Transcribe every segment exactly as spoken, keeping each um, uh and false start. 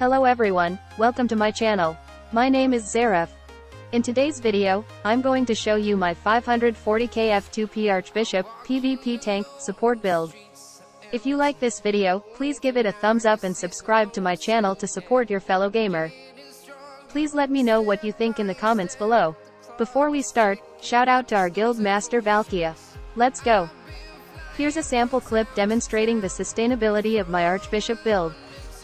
Hello everyone, welcome to my channel. My name is Zeref. In today's video, I'm going to show you my five hundred forty K F two P Archbishop PvP tank support build. If you like this video, please give it a thumbs up and subscribe to my channel to support your fellow gamer. Please let me know what you think in the comments below. Before we start, shout out to our guild master Valkia. Let's go. Here's a sample clip demonstrating the sustainability of my Archbishop build.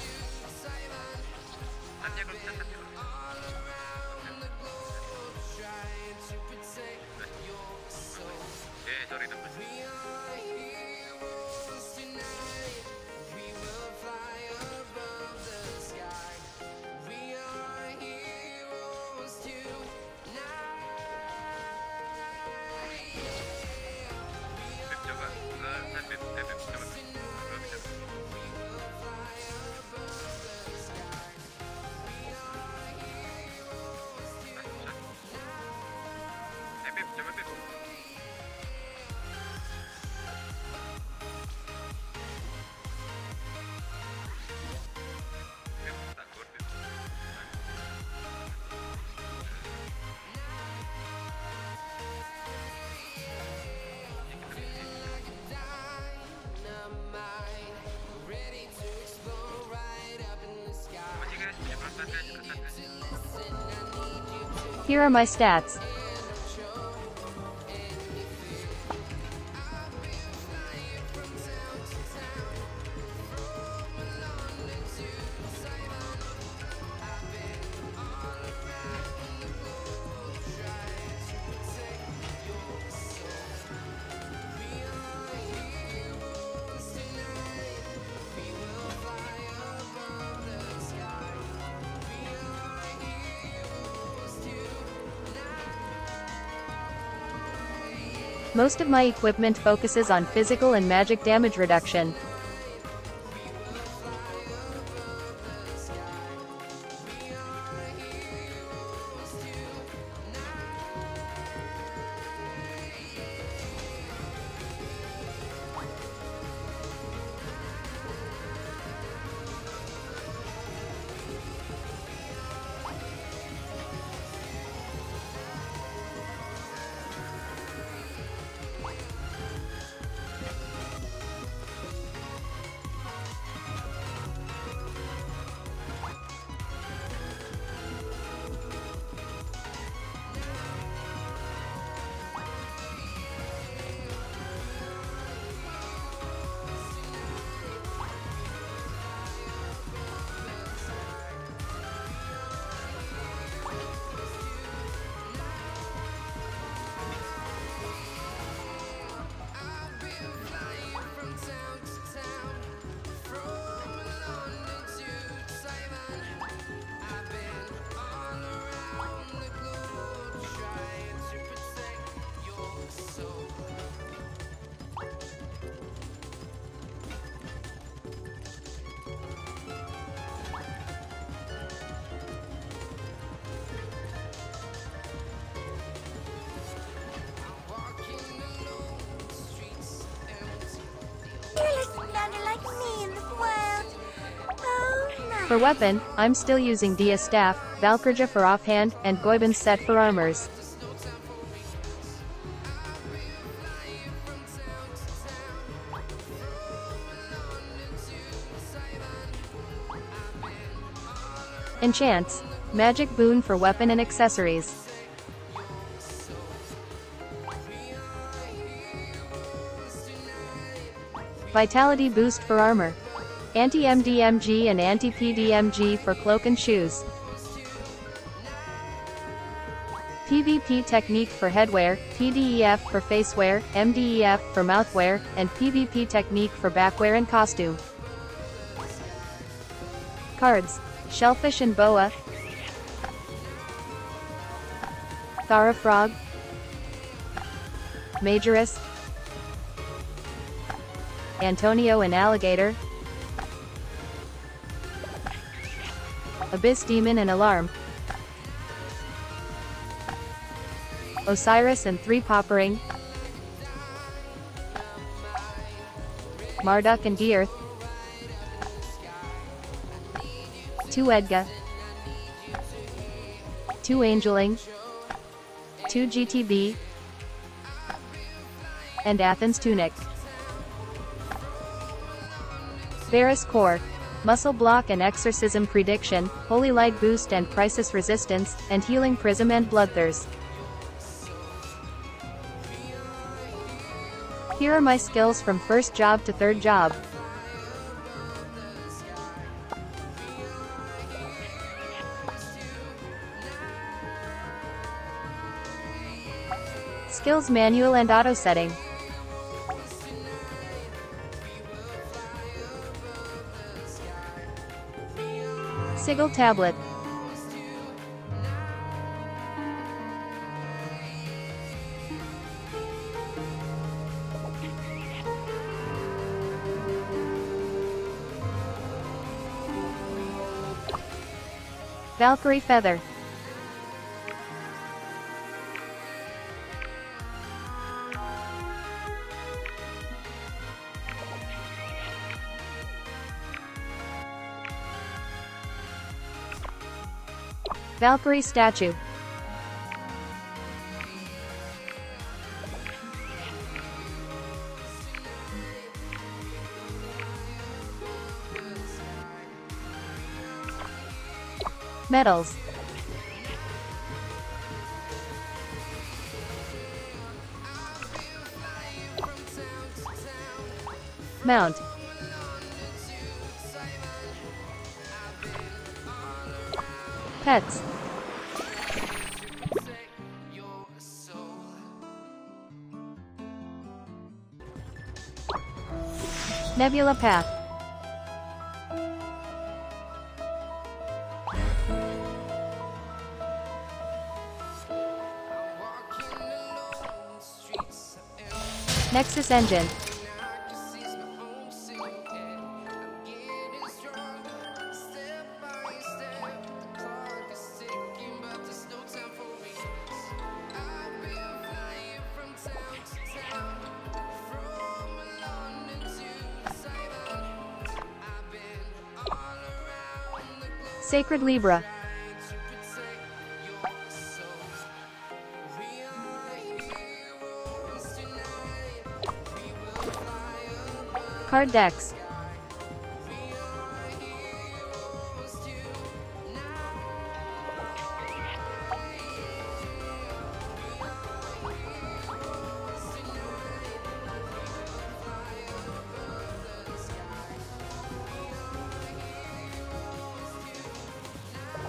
Here are my stats. Most of my equipment focuses on physical and magic damage reduction. For weapon, I'm still using Dia's staff, Valkyria for offhand, and Goibin's set for armors. Enchants, magic boon for weapon and accessories. Vitality boost for armor. Anti-M D M G and anti-P D M G for cloak and shoes. PvP technique for headwear, P D E F for facewear, M D E F for mouthwear, and PvP technique for backwear and costume. Cards: Shellfish and Boa, Thara Frog, Majorus, Antonio and Alligator, Abyss Demon and Alarm, Osiris and Three Poppering, Marduk and Gearth, two Edgar, two Angeling, two G T B, and Athens Tunic. Varus Core, Muscle Block and Exorcism Prediction, Holy Light Boost and Crisis Resistance, and Healing Prism and Bloodthirst. Here are my skills from first job to third job. Skills Manual and Auto Setting. Sigil Tablet. Valkyrie Feather. Valkyrie Statue. Medals. Mount. Pets. Nebula Path. Nexus Engine. Sacred Libra. Card decks.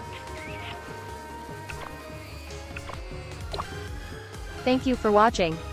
Thank you for watching.